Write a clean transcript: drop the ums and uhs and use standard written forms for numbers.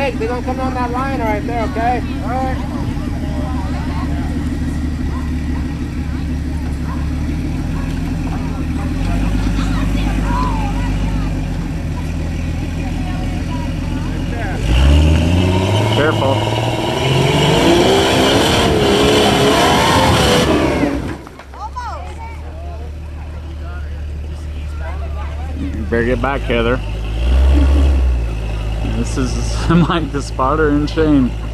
brakes. They're gonna come on that line right there, okay? All right. Careful. You better get back, Heather. This is Mike the spotter and Shane.